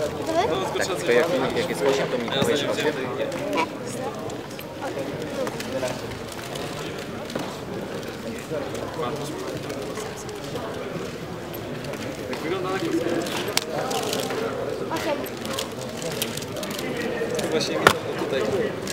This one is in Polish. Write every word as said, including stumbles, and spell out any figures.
Tak, tylko jak, jak jest osiem, to mi powiesz osiem. Jak wygląda na krótko? osiem. Właśnie mi to tutaj.